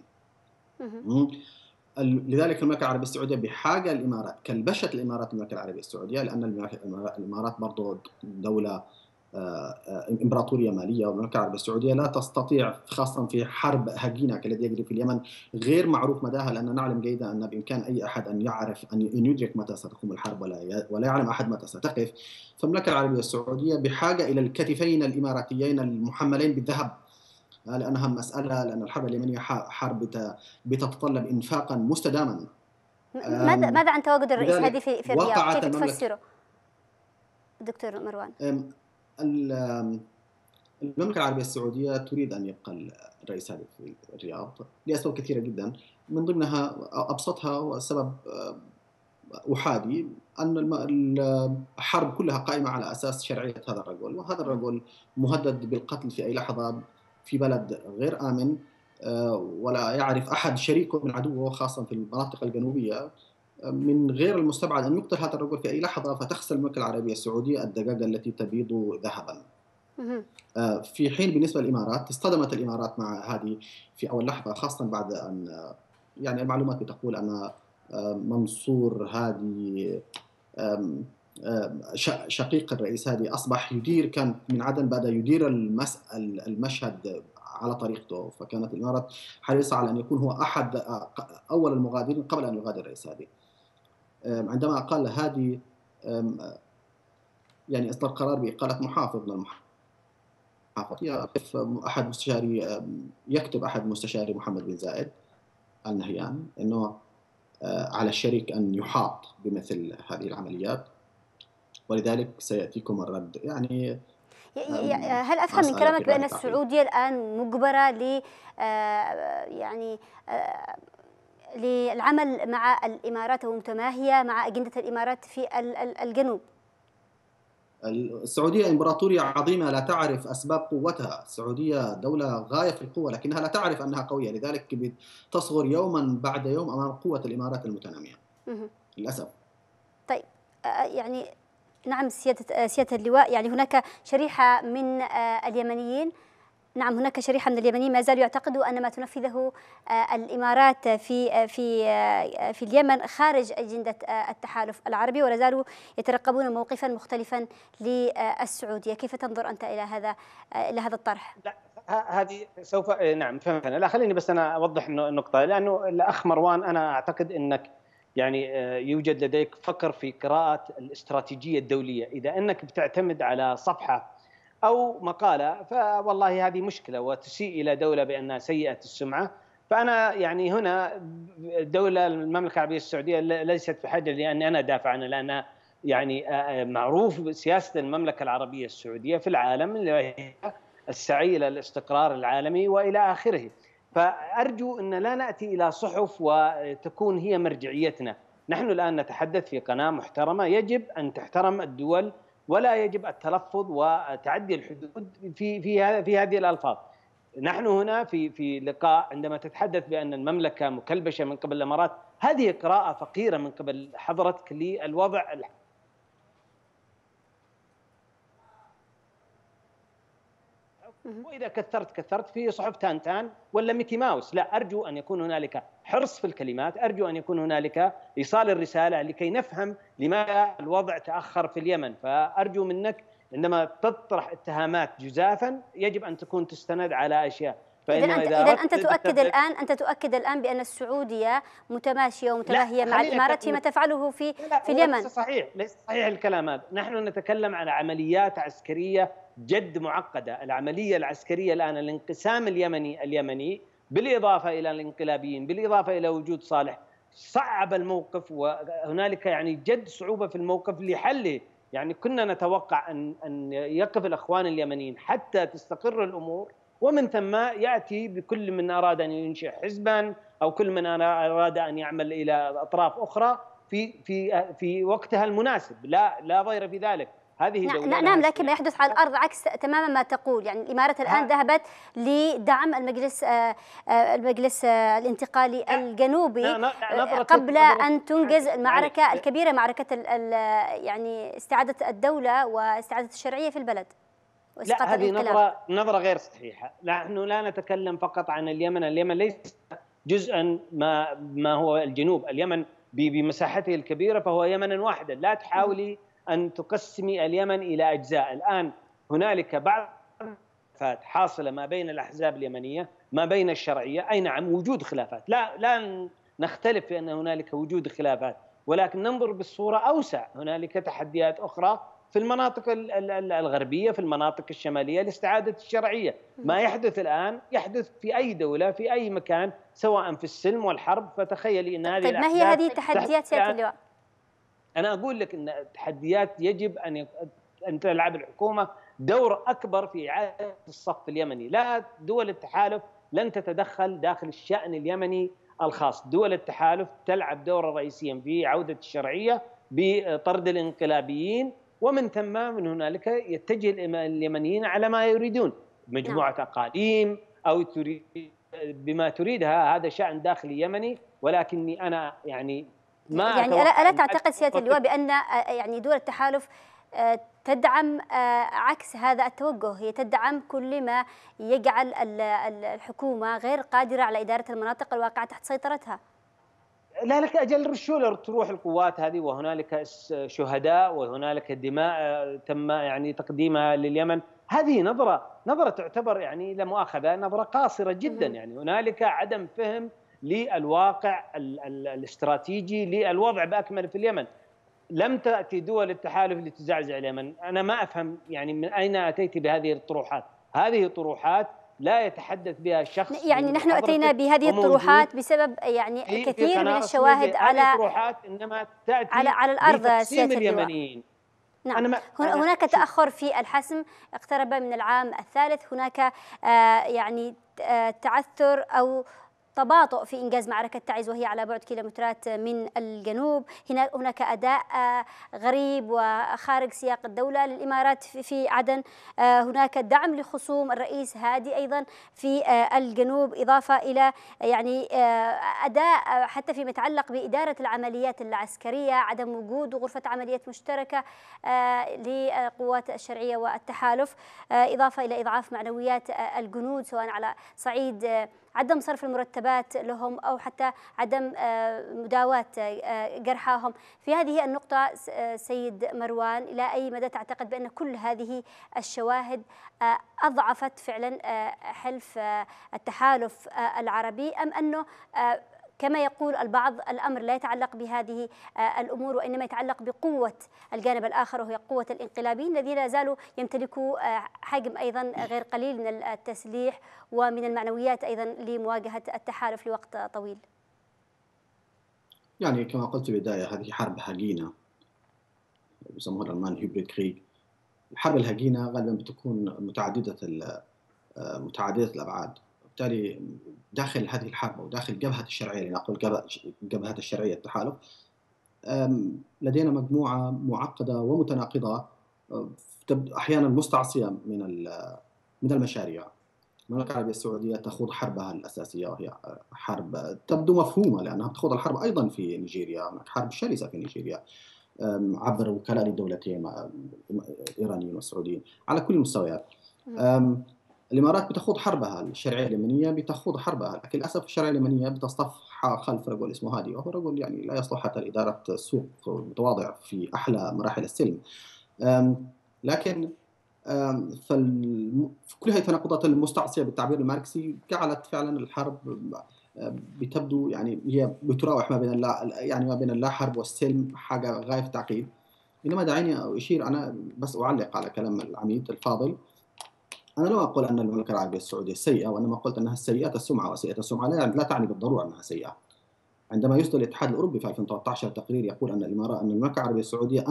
لذلك المملكة العربية السعودية بحاجة الإمارات كالبشت الإمارات المملكة العربية السعودية، لأن الإمارات برضو دولة إمبراطورية مالية، والمملكة العربية السعودية لا تستطيع، خاصة في حرب هجينة كالذي يجري في اليمن غير معروف مداها، لأننا نعلم جيدا أن بإمكان أي أحد أن يعرف أن يدرك متى ستقوم الحرب ولا يعلم أحد متى ستقف. فالمملكة العربية السعودية بحاجة إلى الكتفين الإماراتيين المحملين بالذهب، لأنها مسألة، لأن الحرب اليمنية حرب بتتطلب إنفاقا مستداما. ماذا عن تواجد الرئيس هادي في الرياض؟ كيف تفسره دكتور مروان؟ المملكة العربية السعودية تريد أن يبقى الرئيس هادي في الرياض لأسباب كثيرة جدا، من ضمنها أبسطها وسبب أحادي، أن الحرب كلها قائمة على أساس شرعية هذا الرجل، وهذا الرجل مهدد بالقتل في أي لحظة في بلد غير آمن ولا يعرف أحد شريكه من عدوه، خاصة في المناطق الجنوبية، من غير المستبعد أن يقتل هذا الرجل في أي لحظة، فتخسر المملكة العربية السعودية الدجاجة التي تبيض ذهبا. في حين بالنسبة للإمارات اصطدمت الإمارات مع هذه في أول لحظة، خاصة بعد أن يعني المعلومات بتقول أن منصور هادي شقيق الرئيس هادي أصبح يدير، كان من عدن بدأ يدير المشهد على طريقته، فكانت الإمارات حريصة على أن يكون هو أحد أول المغادرين قبل أن يغادر الرئيس هادي. عندما قال هادي يعني أصدر قرار بإقالة محافظ للمحافظ، أحد مستشاري يكتب أحد مستشاري محمد بن زايد آل نهيان أنه على الشريك أن يحاط بمثل هذه العمليات، ولذلك سيأتيكم الرد. يعني هل أفهم من كلامك بأن السعودية الآن مجبرة يعني للعمل مع الإمارات ومتماهية مع أجندة الإمارات في الجنوب؟ السعودية إمبراطورية عظيمة لا تعرف أسباب قوتها. السعودية دولة غاية في القوة، لكنها لا تعرف أنها قوية، لذلك تصغر يوما بعد يوم أمام قوة الإمارات المتنامية للأسف. طيب يعني نعم سيادة اللواء، يعني هناك شريحة من اليمنيين، نعم هناك شريحة من اليمنيين ما زالوا يعتقدوا أن ما تنفذه الإمارات في اليمن خارج أجندة التحالف العربي، ولا زالوا يترقبون موقفا مختلفا للسعودية. كيف تنظر أنت إلى هذا الطرح؟ لا هذه سوف نعم فهمت أنا. لا خليني بس أنا أوضح النقطة، لأنه الأخ مروان أنا أعتقد أنك يعني يوجد لديك فكر في قراءة الاستراتيجية الدولية. إذا أنك بتعتمد على صفحة أو مقالة فوالله هذه مشكلة وتسيء إلى دولة بأنها سيئة السمعة. فأنا يعني هنا دولة المملكة العربية السعودية ليست بحاجة لأني أنا أدافع عنها، لأنها يعني معروف سياسة المملكة العربية السعودية في العالم اللي هي السعي إلى الاستقرار العالمي وإلى آخره. فأرجو أن لا نأتي إلى صحف وتكون هي مرجعيتنا. نحن الآن نتحدث في قناة محترمة، يجب أن تحترم الدول ولا يجب التلفظ وتعدي الحدود في هذه الألفاظ. نحن هنا في لقاء عندما تتحدث بأن المملكة مكلبشة من قبل الإمارات، هذه قراءة فقيرة من قبل حضرتك للوضع. وإذا كثرت في صحف تانتان ولا ميكي ماوس. لا، أرجو أن يكون هنالك حرص في الكلمات، أرجو أن يكون هنالك إيصال الرسالة لكي نفهم لماذا الوضع تأخر في اليمن. فأرجو منك عندما تطرح اتهامات جزافا يجب أن تكون تستند على أشياء. إذا أنت تؤكد الآن بأن السعودية متماشية ومتماهية مع الإمارات فيما تفعله في اليمن. ليس صحيح الكلام هذا. نحن نتكلم على عمليات عسكرية جد معقدة. العملية العسكرية الآن الانقسام اليمني بالإضافة إلى الانقلابيين بالإضافة إلى وجود صالح صعب الموقف، وهنالك يعني جد صعوبة في الموقف لحله. يعني كنا نتوقع أن يقف الأخوان اليمنيين حتى تستقر الأمور، ومن ثم يأتي بكل من أراد أن ينشئ حزبا أو كل من أراد أن يعمل إلى أطراف أخرى في وقتها المناسب. لا ضير في ذلك. هذه نعم، لكن ما يحدث على الأرض عكس تماما ما تقول. يعني الإمارات الآن ذهبت لدعم المجلس الانتقالي الجنوبي قبل أن تنجز المعركة الكبيرة، معركة يعني استعادة الدولة واستعادة الشرعية في البلد. لا، هذه نظرة غير صحيحة. نحن لا نتكلم فقط عن اليمن. اليمن ليس جزءا ما هو الجنوب. اليمن بمساحته الكبيرة فهو يمن واحدا. لا تحاولي أن تقسمي اليمن إلى أجزاء. الآن هنالك بعض الخلافات حاصلة ما بين الأحزاب اليمنية، ما بين الشرعية. أي نعم وجود خلافات، لا نختلف في أن هنالك وجود خلافات، ولكن ننظر بالصورة أوسع. هنالك تحديات أخرى في المناطق الغربية، في المناطق الشمالية لاستعادة الشرعية. ما يحدث الآن يحدث في أي دولة في أي مكان، سواء في السلم والحرب. فتخيلي أن هذه ما هي هذه التحديات سيادة اللواء؟ أنا أقول لك أن التحديات يجب أن تلعب الحكومة دور أكبر في إعادة الصف اليمني. لا، دول التحالف لن تتدخل داخل الشأن اليمني الخاص. دول التحالف تلعب دورا رئيسيا في عودة الشرعية، بطرد الانقلابيين، ومن ثم من هنالك يتجه اليمنيين على ما يريدون. نعم. مجموعة أقاليم أو تريد بما تريدها، هذا شأن داخلي يمني، ولكني أنا يعني ما يعني أتوقع ألا أن تعتقد سيادة اللواء بأن يعني دول التحالف تدعم عكس هذا التوجه؟ هي تدعم كل ما يجعل الحكومة غير قادرة على إدارة المناطق الواقعة تحت سيطرتها. لا لك أجل شو تروح القوات هذه وهنالك شهداء وهنالك دماء تم يعني تقديمها لليمن. هذه نظرة تعتبر يعني لا مؤاخذة نظرة قاصرة جدا. يعني هنالك عدم فهم للواقع الاستراتيجي للوضع بأكمله في اليمن. لم تأتي دول التحالف لتزعزع اليمن. أنا ما أفهم يعني من أين أتيت بهذه الطروحات. هذه طروحات لا يتحدث بها شخص يعني نحن أتينا بهذه الطروحات بسبب يعني في كثير من قناة الشواهد رسمية. هذه طروحات إنما تأتي على الأرض لتقسيم سيادة اللواء. اليمنيين. نعم، هناك تأخر في الحسم، اقترب من العام الثالث، هناك يعني تعثر أو تباطؤ في إنجاز معركة تعز وهي على بعد كيلومترات من الجنوب. هناك أداء غريب وخارج سياق الدولة للإمارات في عدن. هناك دعم لخصوم الرئيس هادي أيضا في الجنوب، إضافة إلى يعني أداء حتى فيما يتعلق بإدارة العمليات العسكرية، عدم وجود غرفة عمليات مشتركة لقوات الشرعية والتحالف، إضافة إلى إضعاف معنويات الجنود سواء على صعيد عدم صرف المرتبات لهم أو حتى عدم مداواة جرحاهم. في هذه النقطة سيد مروان، إلى أي مدى تعتقد بأن كل هذه الشواهد أضعفت فعلا حلف التحالف العربي، أم أنه كما يقول البعض الأمر لا يتعلق بهذه الأمور وإنما يتعلق بقوة الجانب الآخر وهي قوة الانقلابيين الذين لا زالوا يمتلكوا حجم أيضا غير قليل من التسليح ومن المعنويات أيضا لمواجهة التحالف لوقت طويل؟ يعني كما قلت في البداية، هذه حرب هجينة يسموها الألمان هيبريد كريغ. الحرب الهجينة غالبا بتكون متعددة الأبعاد، وبالتالي داخل هذه الحرب أو داخل جبهة الشرعية، لنقول جبهة الشرعية التحالف، لدينا مجموعة معقدة ومتناقضة، أحيانا مستعصية من المشاريع. المملكة العربية السعودية تخوض حربها الأساسية وهي حرب تبدو مفهومة لأنها تخوض الحرب أيضا في نيجيريا. هناك حرب شرسة في نيجيريا عبر وكلاء للدولتين إيرانيين وسعوديين على كل المستويات. الإمارات بتخوض حربها الشرعية اليمنية، بتخوض حربها، لكن للأسف الشرعية اليمنية بتصطف خلف رجل اسمه هادي، وهو رجل يعني لا يصلح حتى لإدارة سوق متواضع في أحلى مراحل السلم. لكن كل هذه التناقضات المستعصية بالتعبير الماركسي جعلت فعلا الحرب بتبدو يعني هي بتراوح ما بين اللا حرب والسلم، حاجة غاية في التعقيد. إنما دعيني أشير، أنا بس أعلق على كلام العميد الفاضل. أنا لا أقول أن المملكة العربية السعودية سيئة، وإنما قلت أنها سيئة السمعة، وسيئة السمعة لا تعني بالضرورة أنها سيئة. عندما يصدر الاتحاد الأوروبي في 2013 تقرير يقول أن المملكة العربية السعودية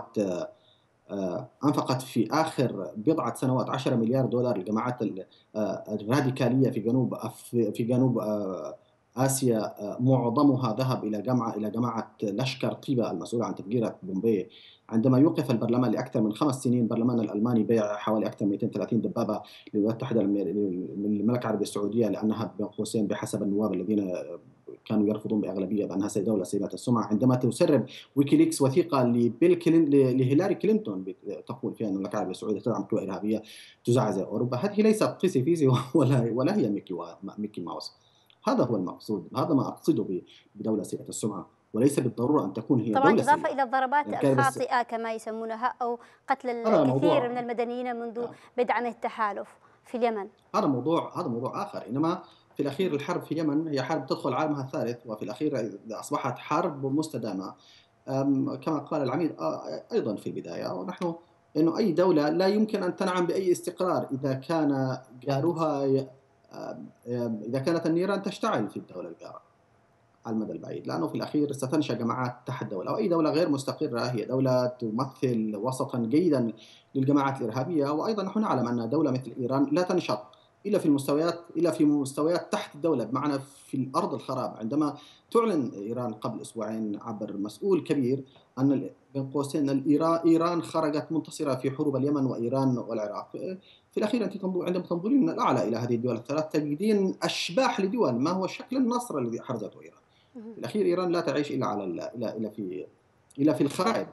أنفقت في آخر بضعة سنوات 10 مليار دولار للجماعات الراديكالية في جنوب آسيا، معظمها ذهب إلى جماعة لشكر طيبة المسؤولة عن تفجير بومبي. عندما يوقف البرلمان لأكثر من 5 سنين، البرلمان الألماني بيع حوالي أكثر من 230 دبابة للولايات المتحدة من المملكة العربية السعودية، لأنها بين قوسين بحسب النواب الذين كانوا يرفضون بأغلبية بأنها دولة سيئة السمعة. عندما تسرب ويكيليكس وثيقة لهيلاري كلينتون تقول فيها أن المملكة العربية السعودية تدعم قوى إرهابية تزعزع أوروبا، هذه ليست قيسي فيزي ولا هي ميكي ماوس. هذا هو المقصود، هذا ما أقصده بدولة سيئة السمعة، وليس بالضرورة أن تكون هي طبعا دولة إضافة سيئة. إلى الضربات يعني الخاطئة كما يسمونها أو قتل الكثير من المدنيين منذ بدعم التحالف في اليمن. هذا موضوع آخر. إنما في الأخير الحرب في اليمن هي حرب تدخل عامها الثالث، وفي الأخير إذا أصبحت حرب مستدامة كما قال العميد أيضا في البداية، ونحن إنه أي دولة لا يمكن أن تنعم بأي استقرار إذا كان جارها إذا كانت النيران تشتعل في الدولة الجارة على المدى البعيد، لأنه في الأخير ستنشأ جماعات تحت دولة، أو أي دولة غير مستقرة هي دولة تمثل وسطا جيدا للجماعات الإرهابية. وأيضا نحن نعلم أن دولة مثل إيران لا تنشط الى في مستويات تحت الدوله، بمعنى في الارض الخراب. عندما تعلن ايران قبل اسبوعين عبر مسؤول كبير ان بين قوسين ايران خرجت منتصره في حروب اليمن وايران والعراق، في الاخير انت عندما تنظرين من الاعلى الى هذه الدول الثلاث تجدين اشباح لدول ما هو شكل النصر الذي حرزته ايران. في الاخير ايران لا تعيش الا على الى في الخرائب.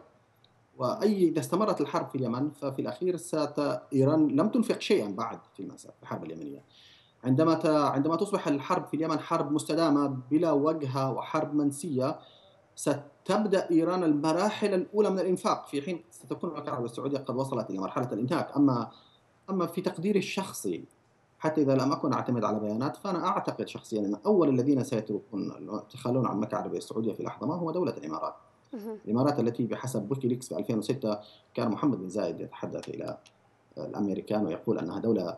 إذا استمرت الحرب في اليمن ففي الأخير إيران لم تنفق شيئا بعد في الحرب اليمنية. عندما تصبح الحرب في اليمن حرب مستدامة بلا وجهة وحرب منسية، ستبدأ إيران المراحل الأولى من الإنفاق، في حين ستكون المملكة العربية السعودية قد وصلت إلى مرحلة الإنهاك. أما في تقديري الشخصي، حتى إذا لم أكن أعتمد على بيانات، فأنا أعتقد شخصيا أن أول الذين سيتخلون عن المملكة العربية السعودية في لحظة ما هو دولة الإمارات. الإمارات التي بحسب ويكيليكس في 2006 كان محمد بن زايد يتحدث إلى الأمريكان ويقول أنها دولة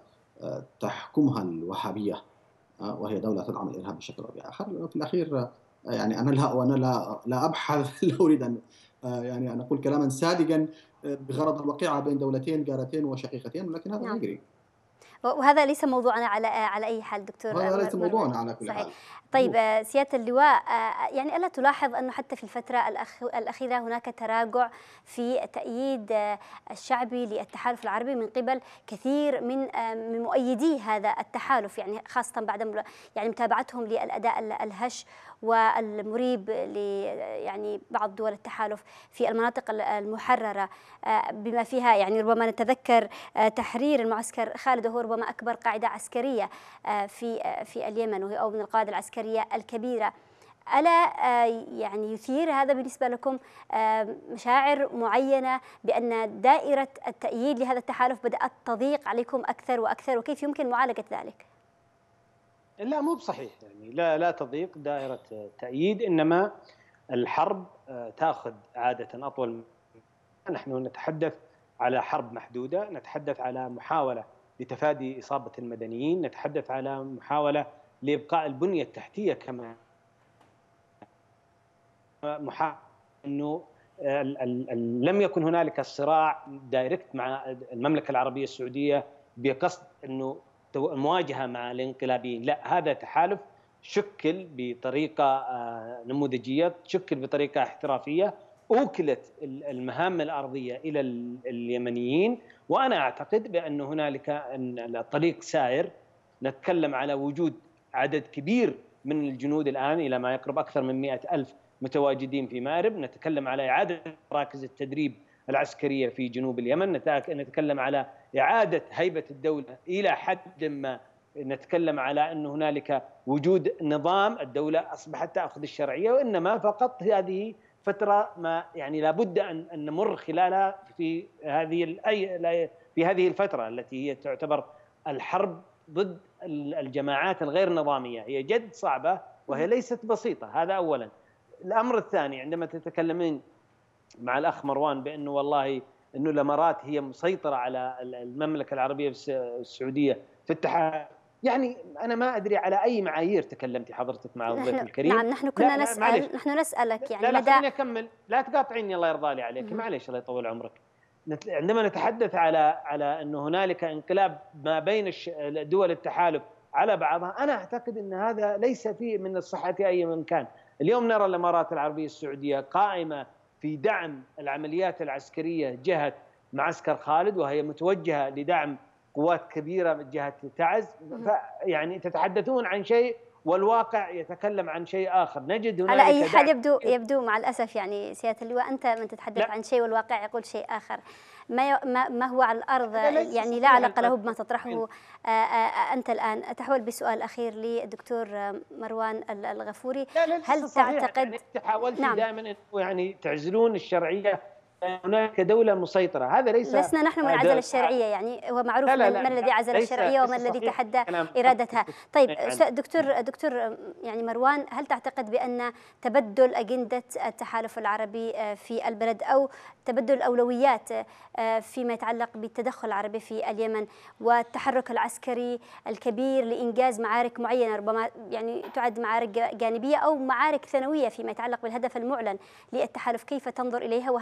تحكمها الوهابية، وهي دولة تدعم الإرهاب بشكل أو بآخر. في الأخير يعني أنا لا أبحث لا أريد أن يعني أن أقول كلاما ساذجا بغرض الوقيعة بين دولتين جارتين وشقيقتين، ولكن هذا ما يجري. وهذا ليس موضوعنا على أي حال دكتور. هذا ليس موضوعنا على كل حال. طيب سيادة اللواء، يعني ألا تلاحظ أنه حتى في الفترة الأخيرة هناك تراجع في تأييد الشعبي للتحالف العربي من قبل كثير من مؤيدي هذا التحالف، يعني خاصة بعد يعني متابعتهم للأداء الهش والمريب يعني بعض دول التحالف في المناطق المحررة، بما فيها يعني ربما نتذكر تحرير المعسكر خالد، وهو ربما أكبر قاعدة عسكرية في اليمن، وهي أو من القاعدة العسكرية الكبيرة. ألا يعني يثير هذا بالنسبة لكم مشاعر معينة بأن دائرة التأييد لهذا التحالف بدأت تضيق عليكم أكثر وأكثر، وكيف يمكن معالجة ذلك؟ لا، مو بصحيح، يعني لا تضيق دائرة تأييد، إنما الحرب تأخذ عادة أطول. نحن نتحدث على حرب محدودة، نتحدث على محاولة لتفادي إصابة المدنيين، نتحدث على محاولة لإبقاء البنية التحتية، كما محاولة أنه لم يكن هنالك صراع دايركت مع المملكة العربية السعودية بقصد أنه المواجهة مع الانقلابيين. لا، هذا تحالف شكل بطريقة نموذجية، شكل بطريقة احترافية، أوكلت المهام الأرضية إلى اليمنيين. وأنا أعتقد بأن هنالك الطريق سائر. نتكلم على وجود عدد كبير من الجنود الآن، إلى ما يقرب أكثر من 100,000 متواجدين في مأرب. نتكلم على إعادة مراكز التدريب العسكرية في جنوب اليمن. نتكلم على إعادة هيبة الدولة إلى حد ما. نتكلم على أن هنالك وجود نظام، الدولة أصبحت تأخذ الشرعية، وإنما فقط هذه فترة ما يعني لابد أن نمر خلالها في هذه الفترة التي هي تعتبر الحرب ضد الجماعات الغير نظامية. هي جد صعبة وهي ليست بسيطة. هذا أولا. الأمر الثاني، عندما تتكلمين مع الأخ مروان بأنه والله أنه الإمارات هي مسيطرة على المملكة العربية السعودية في التحالف، يعني أنا ما أدري على أي معايير تكلمتي حضرتك مع الضيف الكريم. نعم، نحن كنا نحن نسألك يعني لا خليني أكمل، لا تقاطعيني الله يرضى لي عليك، معليش الله يطول عمرك. عندما نتحدث على أنه هنالك انقلاب ما بين دول التحالف على بعضها، أنا أعتقد أن هذا ليس فيه من الصحة أي مكان. اليوم نرى الإمارات العربية السعودية قائمة في دعم العمليات العسكرية جهة معسكر خالد، وهي متوجهة لدعم قوات كبيرة من جهة تعز. يعني تتحدثون عن شيء والواقع يتكلم عن شيء آخر. نجد هنالك على أي حال يبدو مع الأسف يعني سيادة اللواء أنت من تتحدث عن شيء والواقع يقول شيء آخر. ما هو على الأرض يعني لا علاقة له بما تطرحه أنت الآن. تحول بسؤال أخير للدكتور مروان الغفوري. هل تعتقد يعني حاولت دائما يعني تعزلون الشرعية، هناك دولة مسيطرة؟ هذا لسنا نحن من عزل الشرعية، يعني هو معروف من الذي عزل الشرعية ومن الذي تحدى إرادتها. طيب دكتور يعني مروان، هل تعتقد بأن تبدل أجندة التحالف العربي في البلد أو تبدل الأولويات فيما يتعلق بالتدخل العربي في اليمن والتحرك العسكري الكبير لإنجاز معارك معينة، ربما يعني تعد معارك جانبية أو معارك ثانوية فيما يتعلق بالهدف المعلن للتحالف، كيف تنظر إليها؟ وهل يمكن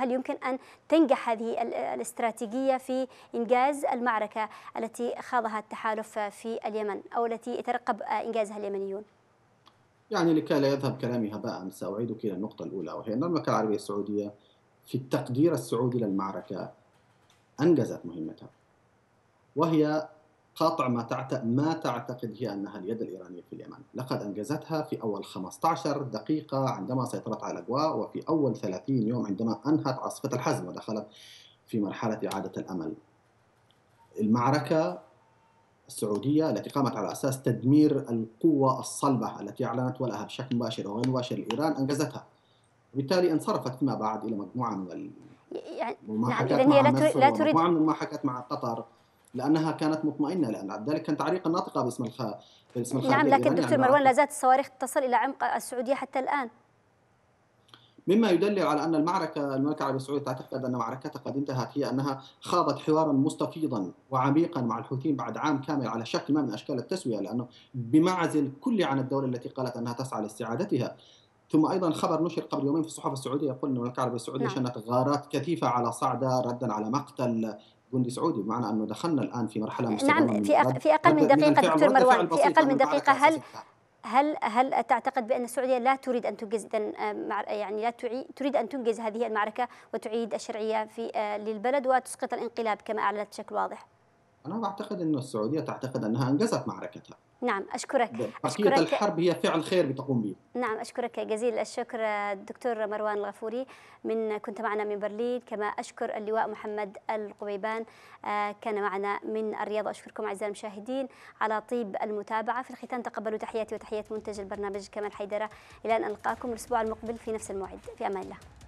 أن تنجح هذه الاستراتيجية في إنجاز المعركة التي خاضها التحالف في اليمن أو التي يترقب إنجازها اليمنيون؟ يعني لكي لا يذهب كلامي هباء سأعيدك إلى النقطة الأولى، وهي أن المملكة العربية السعودية في التقدير السعودي للمعركة أنجزت مهمتها، وهي قاطع ما تعتقد هي أنها اليد الإيرانية في اليمن. لقد أنجزتها في أول 15 دقيقة عندما سيطرت على الأجواء، وفي أول 30 يوم عندما أنهت عاصفة الحزم ودخلت في مرحلة إعادة الأمل. المعركة السعودية التي قامت على أساس تدمير القوة الصلبة التي أعلنت ولها بشكل مباشر أو غير مباشر لإيران أنجزتها، وبالتالي انصرفت فيما بعد إلى مجموعة من المماحكات نعم، مع هي مصر لا تريد. ومجموعة من المماحكات مع قطر، لأنها كانت مطمئنة، لأن ذلك كان تعليقا ناطقة باسم الخارجية نعم، لكن الإيرانية دكتور مروان لا زالت الصواريخ تصل إلى عمق السعودية حتى الآن، مما يدل على أن المملكة العربية السعودية تعتقد أن معركتها قد انتهت، هي أنها خاضت حوارا مستفيضا وعميقا مع الحوثيين بعد عام كامل على شكل ما من أشكال التسوية، لأنه بمعزل كلي عن الدولة التي قالت أنها تسعى لاستعادتها. ثم أيضا خبر نشر قبل يومين في الصحافة السعودية يقول أن المملكة العربية السعودية نعم. شنت غارات كثيفة على صعدة ردا على مقتل جندي سعودي، بمعنى أنه دخلنا الآن في مرحلة مستدامة نعم، من في أقل من دقيقة دكتور رد فعل مروان، في بسيط، أقل لأن من دقيقة، المعركة أساسا هل تعتقد بأن السعودية لا تريد أن تنجز يعني لا تريد أن تنجز هذه المعركة وتعيد الشرعية في للبلد وتسقط الانقلاب كما أعلنت بشكل واضح؟ أنا أعتقد أن السعودية تعتقد أنها أنجزت معركتها. نعم، أشكرك. بقية الحرب هي فعل خير بتقوم به. نعم، أشكرك جزيل الشكر الدكتور مروان الغفوري كنت معنا من برلين، كما أشكر اللواء محمد القبيبان كان معنا من الرياض. أشكركم أعزائي المشاهدين على طيب المتابعة. في الختام تقبلوا تحياتي وتحيات منتج البرنامج كمال حيدرة، إلى أن ألقاكم الأسبوع المقبل في نفس الموعد، في أمان الله.